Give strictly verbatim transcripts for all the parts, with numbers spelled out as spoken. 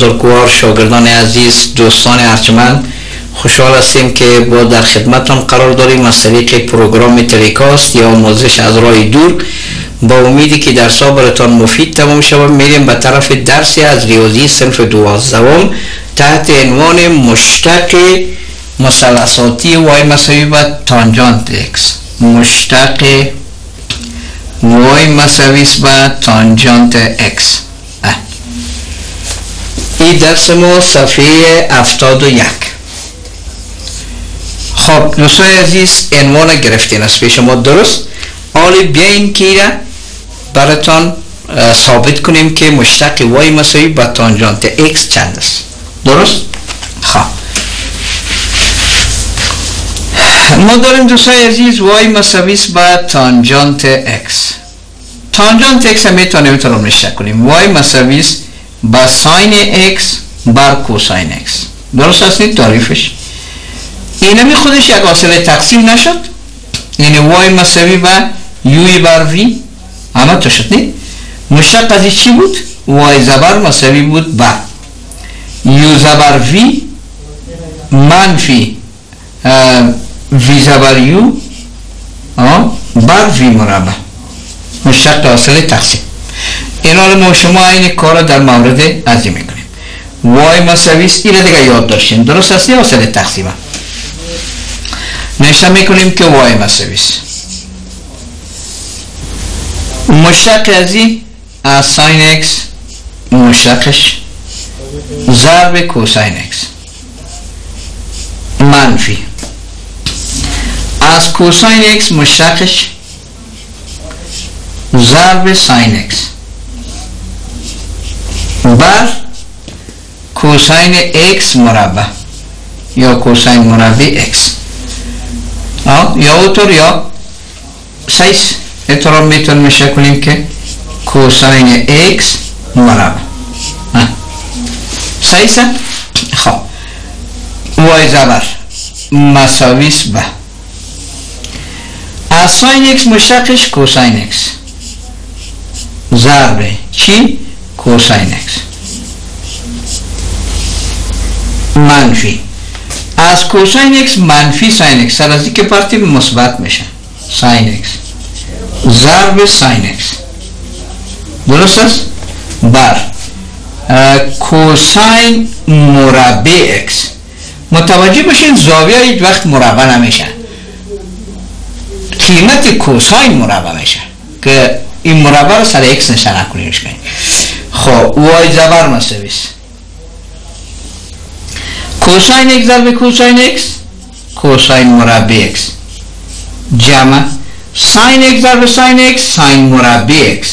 بزرگوار، شاگردان عزیز، دوستان ارجمند، خوشحال هستیم که با در خدمتتان قرار داریم از طریق پروگرام تلکاست یا آموزش از راه دور. با امیدی که درس ها براتان مفید تمام شود میریم به طرف درسی از ریاضی صنف دوازدهم تحت عنوان مشتق مثلثاتی وای مساوی با تانجانت اکس. مشتق وای مساوی با تانجانت اکس. این درس ما صفحه هفتاد و یک. خب دوستان عزیز، عنوان گرفتین از پیش ما، درست؟ حالا بیاین که براتان ثابت کنیم که مشتق وای مساوی با تانجانت اکس چند است. درست؟ خب ما داریم دوستان عزیز وای مساوی با تانجانت اکس. تانجانت اکس هم میتونیم میتونیم مشتق کنیم. وای مساوی با ساین اکس بر کوساین اکس. درست هستید تعریفش؟ اینمی خودش یک حاصله تقسیم نشد؟ یعنی وای مساوی با یوی بر وی همه تو شد نی؟ مشتق از چی بود؟ وای زبر مساوی بود با یو زبر وی منفی وی زبر یو بر وی مربع. مشتق حاصله تقسیم. این حال ما شما این کار در مورد ازی میکنیم. وای مساوی است، این دیگه یاد داشتین. درست است؟ حاصله تقسیم هم نشته میکنیم که وای مساوی است مشتق ازی از ساین اکس مشتقش ضرب کوساین اکس منفی از کوساین اکس مشتقش ضرب ساین اکس بر کوساین اکس مربع یا کوساین مربع اکس. یا اوتر یا سایس اترام میتون میشه کنیم که کوساین اکس مربع سایس. خب وای زبر مساویس به از ساین اکس مشتقش کوساین اکس ضرب چی؟ کوساین اکس منفی از کوساین اکس منفی ساین اکس سر از که پارتی مثبت میشه ساین اکس ضرب ساین اکس. درست است؟ بر کوساین مربع اکس. متوجه باشین زاویه هیچ وقت مربع نمیشه، قیمت کوساین مربع میشه که این مربع رو سر اکس نشانه کنیمش کنیم. خب وای زبر مساوی است کوساین اکس ضرب کوساین اکس کوساین مربع اکس جمع ساین اکس ضرب ساین اکس ساین مربع اکس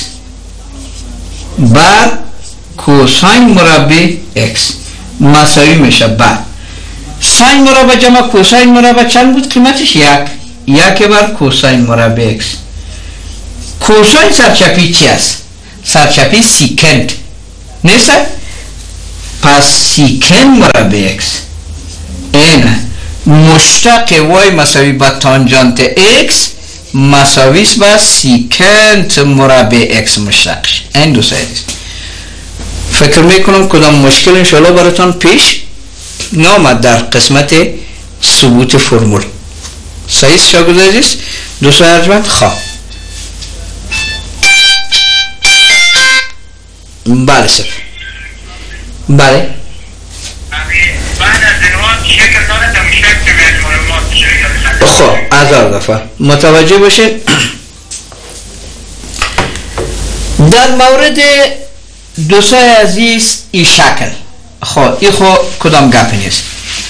بر کوساین مربع اکس مساوی میشه بر ساین مربع جمع کوساین مربع چند بود قیمتش؟ یک. یک بر کوساین مربع اکس. کوساین سرچپی چی است؟ سرچپی سیکند نیست؟ پس سیکند مربع اکس این مشتق وای مساوی با تانجانت اکس مساوی است با سیکند مربع اکس مشتقش. این دو ساید است. فکر میکنم کدام مشکل انشاءالله براتان پیش نامد در قسمت ثبوت فرمول. صحیح شاگرد عزیز دوستان ارجمند؟ خواه بله سر بله بعد از عنوان شکل داره تا مشتق به معلومات شکل. خب هزار دفعه متوجه باشین در مورد دوستان عزیز این شکل. خب این خب کدام گپی نیست.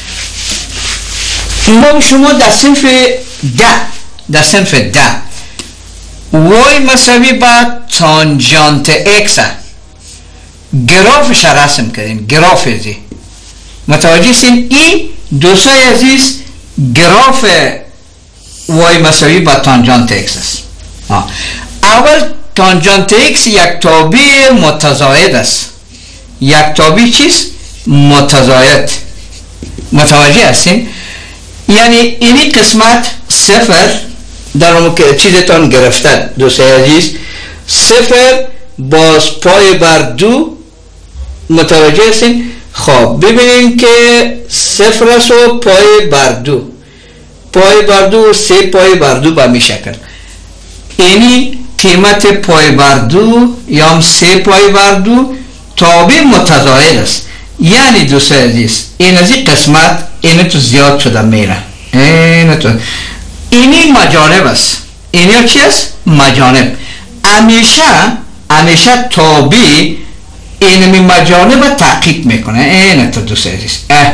ما شما در صنف ده در صنف ده وای مساوی با تانجانت اکس گرافش رسم کردیم. گراف ازی متوجه سین این دوستان عزیز گراف وای مساوی با تانجانت اکس است. اول تانجانت اکس یک تابع متزاید است. یک تابع چیست؟ متزاید. متوجه هستین؟ یعنی اینی قسمت صفر در اون که چیزتان گرفتن دوستان عزیز صفر باز پای بر دو متوجه هستین خب ببینیم که صفر است و پای بر دو، پای بر دو سه پای بر دو به می شکل. اینی قیمت پای بر دو یا سه پای بر دو تابع متزاید است. یعنی دوستای عزیز این از این قسمت این تو زیاد شده میره، این تو اینی مجانب است. اینی چی است؟ مجانب. همیشه همیشه تابع اینمی مجانب تحقیق میکنه. این تو دوستای عزیز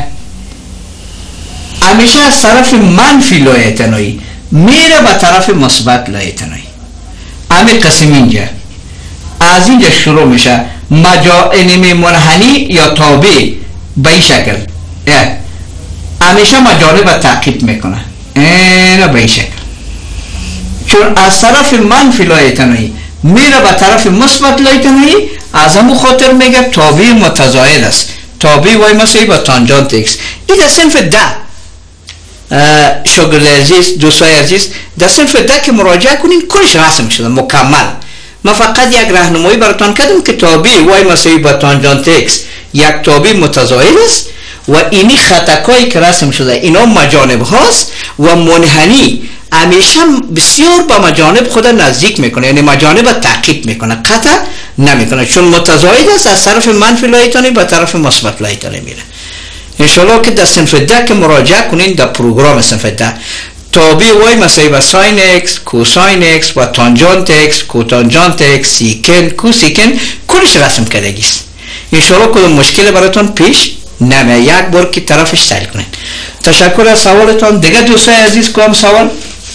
همیشه از طرف منفی لایتنایی میره به طرف مثبت لایتنایی. همین قسم اینجا از اینجا شروع میشه مجا اینمی منحنی یا تابع به این شکل همیشه مجانب تحقیق میکنه. این به این شکل چون از طرف منفی لایتنایی میره به طرف مثبت لایتنایی، از همون خاطر میگه تابع متزاید است. تابع وای مساوی با تانجانت ایکس. این در صنف ده شاگرد عزیز، دوستای عزیز، در صنف ده که مراجعه کنین کلش رسم شده مکمل. من فقط یک راهنمایی براتون کردم که تابع وای مساوی با تانجانت ایکس یک تابع متزاید است و اینی خطکایی که رسم شده اینا مجانب هاست و منحنی همیشه بسیار با مجانب خود نزدیک میکنه، یعنی مجانب تعقیب میکنه، قطع نمیکنه چون متزاید است. از طرف منفی لایتانی به طرف مثبت لایتانی میره. انشالله که در صنف ده که مراجعه کنین در پروگرام صنف ده تابع وای مساوی با ساین اکس، کوساین اکس و تانجانت اکس، کوتانجانت اکس، سیکن، کوسیکن کلش رسم کردگی است. انشالله کدوم مشکل براتون پیش نمیاد. یک بار که طرفش سعی کنین. تشکر از سوالتون. دیگه دوستای عزیز کدام سوال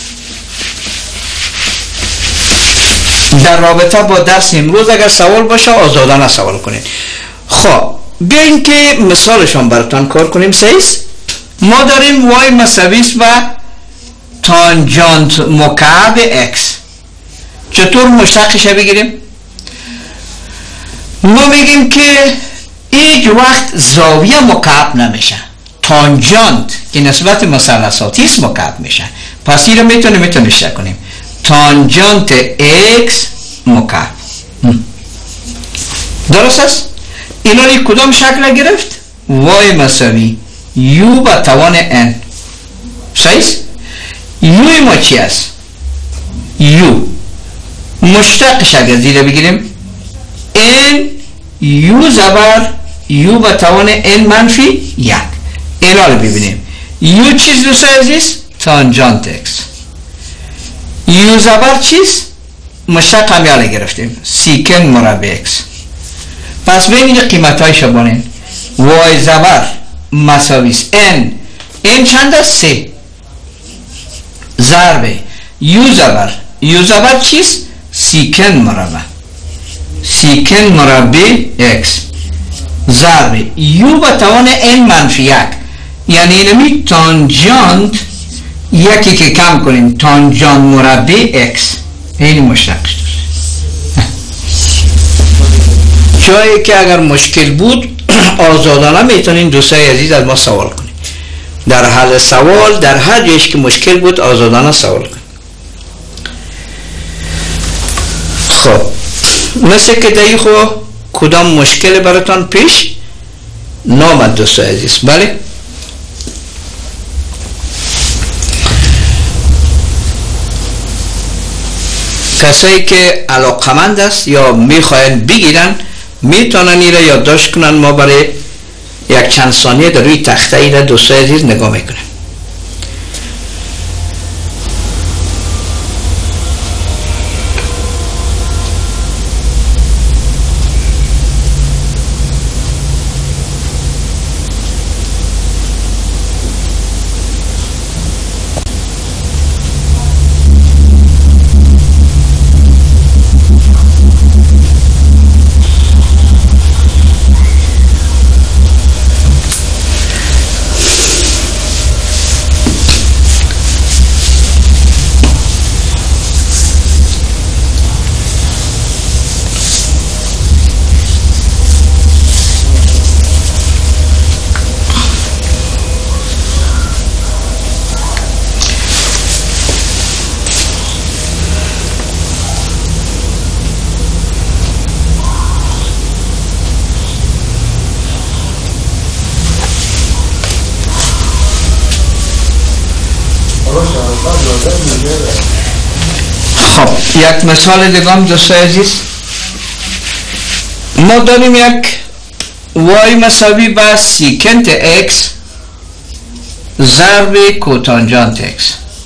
در رابطه با درس امروز اگر سوال باشه آزادانه سوال کنید. خب بیاین که مثالشون براتون کار کنیم. سیز ما داریم وای مساوی با تانجانت مکعب اکس. چطور مشتقش بگیریم؟ ما میگیم که هیچ وقت زاویه مکعب نمیشه. تانجانت که نسبت مثلثاتی است مکعب میشه. پس این رو میتونیم میتونیم اشتر کنیم. تانجانت اکس مکعب. درست است؟ اینا لی کدام شکل گرفت؟ وای مساوی یو با توان ان. صحیح؟ یوی ما چی است؟ یو مشتقش اگر زیر بگیریم ان یو زبر یو با توان ان منفی یک. اینا رو ببینیم. یو چیز دوست عزیز؟ تانجانت اکس. یو زبر چیز؟ مشتق هم یاله گرفتیم سیکن مربع اکس. پس بین اینجا قیمت های شبانین وای زبر مساویس ان ان چند است؟ سه ضربه یو زبر یو زبر چیز؟ سیکن مربع سیکن مربع اکس ضربه یو با توان ان منفی یک. یعنی اینمی تانجانت یکی که کم کنیم تانجانت مربع اکس. این مشتقش جایی که اگر مشکل بود آزادانه میتونین دوستای عزیز از ما سوال کنید. در حل سوال در هر جایش که مشکل بود آزادانه سوال کنید. خب مثل که دایی خو کدام مشکل براتان پیش نامد دوستای عزیز؟ بله کسایی که علاقمند است یا میخواین بگیرن میتونن این را یادداشت کنن. ما برای یک چند ثانیه در روی تخته این را دوستای عزیز نگاه میکنیم. خب یک مثال دیگه هم دوستای عزیز، ما داریم یک y مساوی با سیکنت x ضرب کوتانجانت x.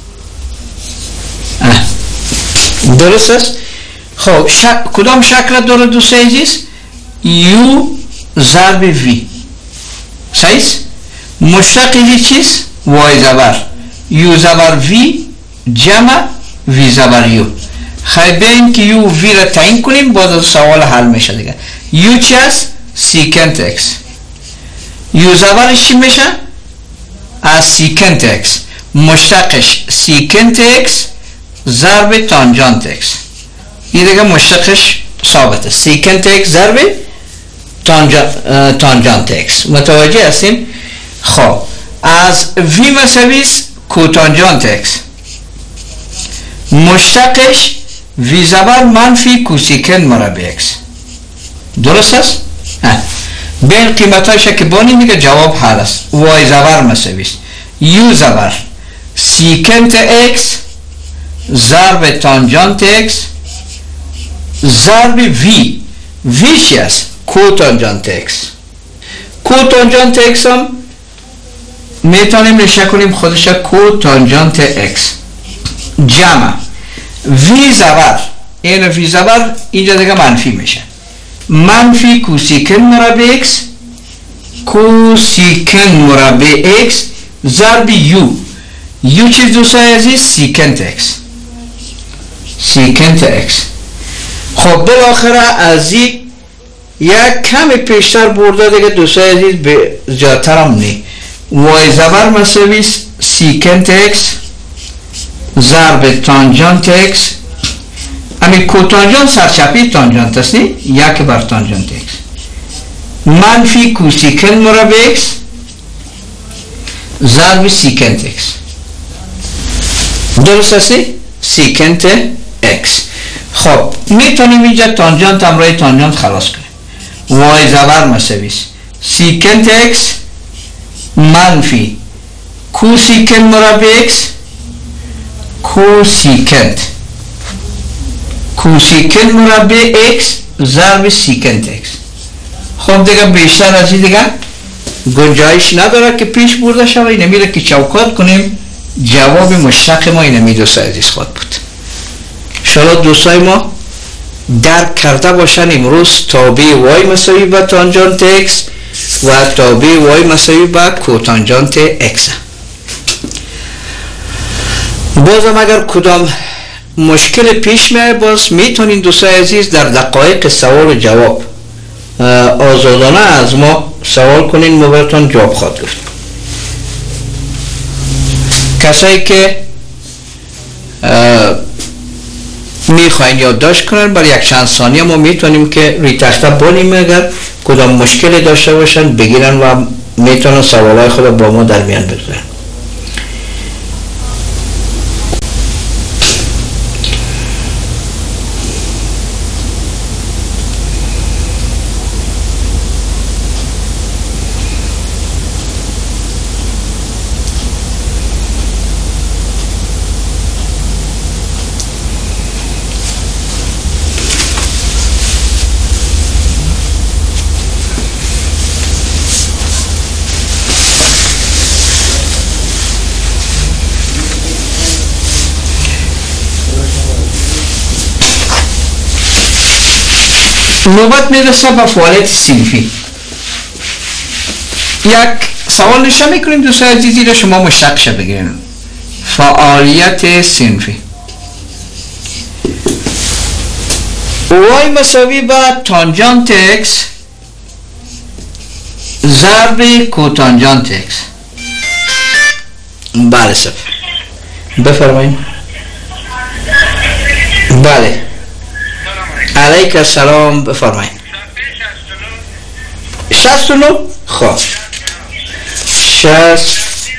درست است؟ خب شک... کدام شکل داره دوستای عزیز؟ u ضرب v. صحیح است؟ مشتق چیست؟ y زبر u زبر v جمع v زبر u. خیلی بیاییم که u v را تعیین کنیم، باز از سوال حل میشه دیگه. u چی است؟ سیکنت x. u زبرش چی میشه؟ از سیکنت x، مشتقش سیکنت x ضرب تانجانت x. این دیگه مشتقش ثابته، سیکنت x ضرب تانجانت x. متوجه هستیم؟ خب از v مساوی کوتانجانت x، مشتقش v زبر منفی کوسیکن مربع x. درست است؟ بین قیمتاش که بانی میگه جواب حل است. y زبر مساوی u زبر سیکنت x ضرب تانجانت x ضرب v. v چی است؟ کوتانجانت x. کوتانجانت x هم میتونیم نشه کنیم خودش کوتانجانت x جمع v زبر، این v زبر اینجا دیگه منفی میشه، منفی کوسیکن مربع x کوسیکن مربع x ضرب u. u چیز دوستای عزیز؟ سیکنت x. سیکنت x. خب بالاخره از این یک کم پیشتر برده دیگه دوستای عزیز به جاتر هم نی. y زبر مساوی سیکنت x ضرب تانجانت x. همین کوتانجانت سرچپی تانجانت است نی؟ یک بر تانجانت x منفی کوسیکن مربع x ضرب سیکنت x. درست است؟ سیکنت x. خب میتونیم اینجا تانجانت همراه تانجانت خلاص کنیم. y زبر مساوی سیکنت x منفی کوسیکن مربع x کوسیکنت کوسیکن مربع x ضرب سیکنت x. خب دیگه بیشتر از این دیگه گنجایش نداره که پیش برده شوه. اینه میره که چوکات کنیم، جواب مشتق ما اینه می دوستای عزیز خود بود. شاید دوستای ما درک کرده باشن امروز تابع y مساوی با تانجانت x و تابع y مساوی با کوتانجانت x. بازم اگر کدام مشکل پیش میاد باز میتونین دوستای عزیز در دقایق سوال و جواب آزادانه از ما سوال کنین، ما براتون جواب خواهد گفت. کسایی که میخواین یادداشت کنن برای یک چند ثانیه ما میتونیم که روی تخته بانیم، اگر کدام مشکل داشته باشن بگیرن و میتونن سوالای خود با ما در میان بگذارن. نوبت میرسه به فعالیت صنفی. یک سوال نشه میکنیم دوستای عزیزی را شما مشتقش بگیرین. فعالیت صنفی y مساوی با تانجانت x ضرب کوتانجانت x. بله صفر. بفرمایید. بله علیک السلام. بفرمایید. شصت و نه. خب شصت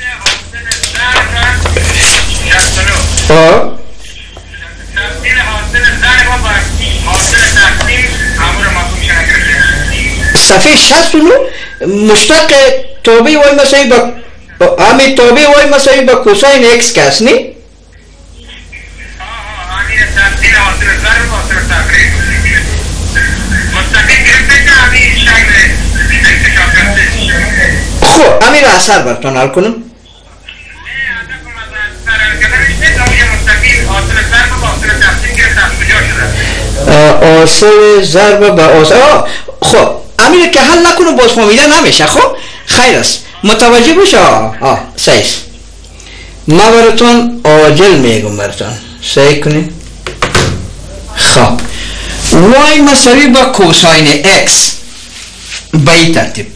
خب صفحه شصت و نه مشتق تابع y مساوی با همین تابع y مساوی با کوساین x که است نی؟ خب امیر اثر براتون حل کنم. حاصل ضرب به حاصل خب امیر که حل نکنم باز فهمیده نمیشه. خب خیر است متوجه باشه. آه صحیح است. ما براتون عاجل میگم براتون صحیح کنید. خب y مساوی با کوساین x به این ترتیب.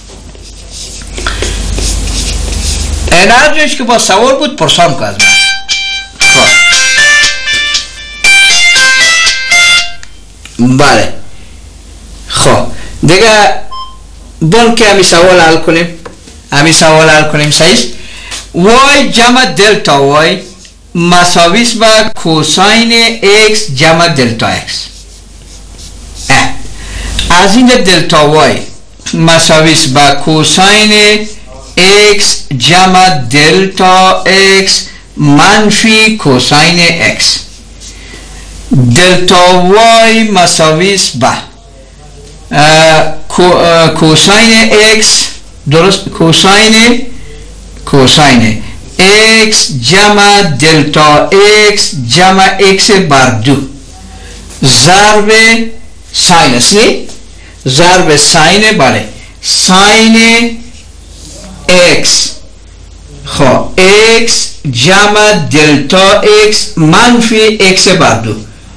این هر جایش که با سوال بود پرسان که از من. خب بله خب دیگه بون که همی سوال حل کنیم. همی سوال حل کنیم صحیح است. y جمع دلتا y مساوی است با کوساین x جمع دلتا x. از این دلتا y مساوی است با کوساین x جمع دلتا x منفی کوساین x. دلتا y مساوی است با کوساین x درست کوساین کوساین x جمع دلتا x جمع x بر دو ضرب ساین است نی؟ ضرب ساین بله ساین x خب x جمع دلتا x منفی x بر دو.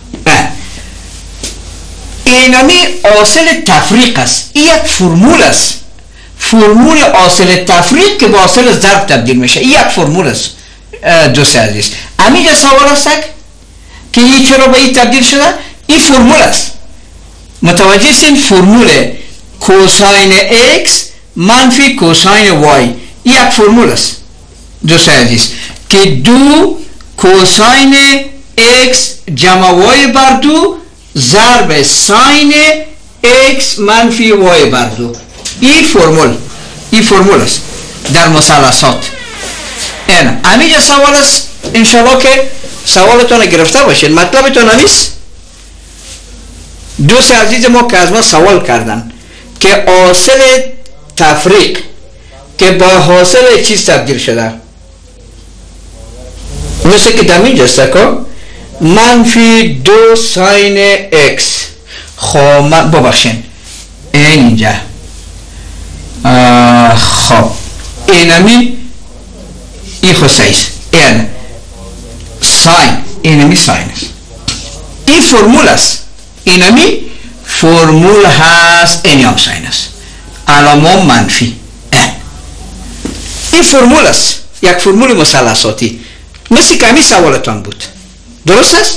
اینمی حاصل تفریق است. این یک فرمول است. فرمول حاصل تفریق که با حاصل ضرب تبدیل میشه. این یک فرمول است دوست عزیز. امیجا سوال است که این چرا به این تبدیل شده؟ این فرمول است. متوجه این فرمول کوساین x منفی کوساین y یک فرمول است دوست عزیز که دو کوساین x جمع y بر دو ضرب ساین x منفی y بر دو. این فرمول این فرمول است در مثلثات. این همینجا سوال است انشاءالله که سوالتون گرفته باشید. مطلبتون همیست دوست عزیز ما که از ما سوال کردن که حاصل تفریق که با حاصل چیز تبدیل شده مثل که دمینج است که منفی دو ساین x. خب ببخشین این اینجا خب اینمی این خود سایست این ساین اینمی ساین است. این فرمول است. اینمی فرمول هست این هم ساین است علامه منفی. این فرمول است یک فرمول مثلثاتی مثل که همین سوالتان بود. درست است؟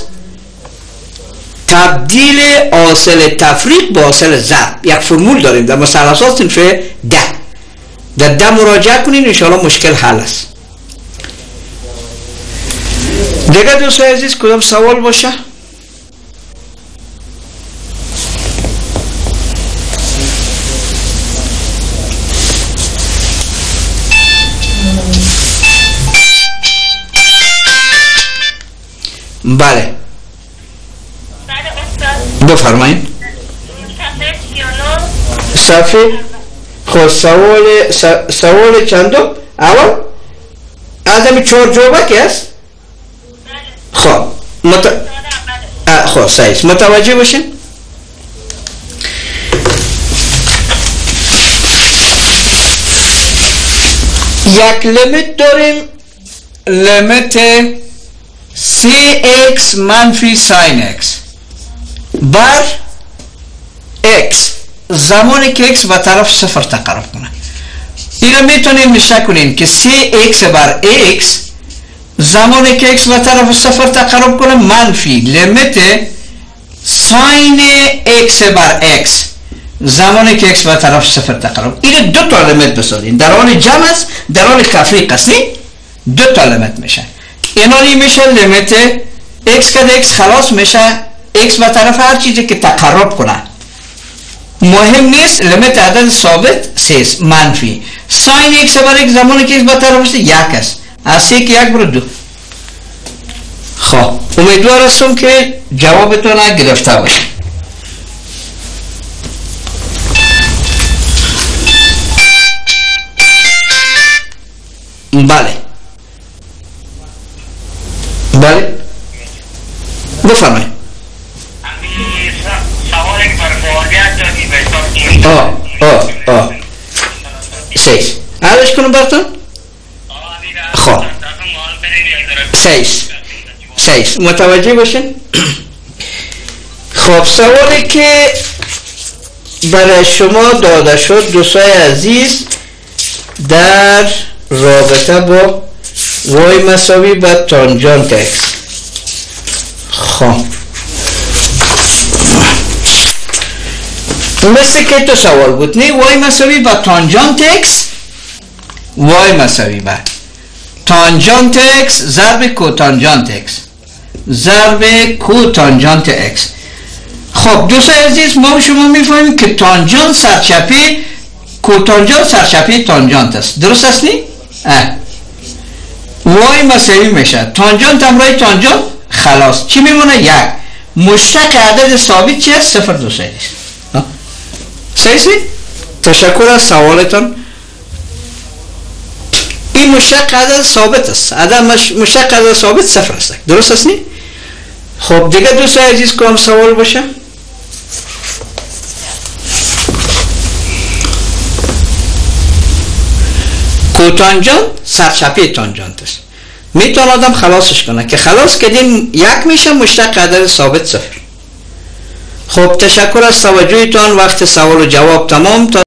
تبدیل حاصل تفریق با حاصل ضرب یک فرمول داریم در مثلثات صنف ده. در ده مراجعه کنین انشاءالله مشکل حل است. دیگه دوستای عزیز کدام سوال باشه؟ بله بفرمایید. صفحه خود سوال سوال چندم اول از همی چهار جوابه که است. خب مت... خب سایست متوجه باشین. یک لیمیت داریم لیمیت سی ایکس منفی ساین x بر x زمانی که x به طرف صفر تقرب کنه. اینو میتونیم نشه کنیم که سی ایکس بر x زمانی که x به طرف صفر تقرب کنه منفی لیمیت ساین x بر x زمانی که x به طرف صفر تقرب. این دو تا لیمیت بسازیم در حال جمع است در حال تفریق است. دو تا لیمیت میشه. اینانی میشه لیمیت x که x خلاص میشه x به طرف هر چیزی که تقرب کنه مهم نیست. لیمیت عدد ثابت سه منفی ساین x بر x زمانی که x به طرف است یک است از سه که یک بر دو. خب امیدوار هستم که جوابتون گرفته باشید. بله بفرمایید. سوال یک بر فعالیت دادی به آه آه آه سیس عرض کنم براتون. خب سیس سیس متوجه باشین. خب سوالی که برای شما داده شد دوستای عزیز در رابطه با وای مساوی با تانجانت اکس. خب مثل که تو سوال بود نه وای مساوی با تانجانت اکس، وای مساوی با تانجانت اکس ضرب کوتانجانت اکس ضرب کوتانجانت اکس. خب دوستای عزیز ما شما میفهمیم که تانجانت سرچپی کوتانجانت سرچپی تانجانت است، درست است نی؟ وای مساوی میشه تانجانت همراه تانجانت خلاص چی میمونه؟ یک. مشتق عدد ثابت چی است؟ صفر دو سه است. صحیح؟ تشکر از سوالتان. این مشتق عدد ثابت است، عدد مشتق عدد ثابت صفر است، درست است نی؟ خب دیگه دوستای عزیز کام سوال باشه؟ کوتانجانت سرچپی تانجانت است، میتونه آدم خلاصش کنه که خلاص کردیم یک میشه مشتق عدد ثابت صفر. خب تشکر از توجهتان. وقت سوال و جواب تمام. تا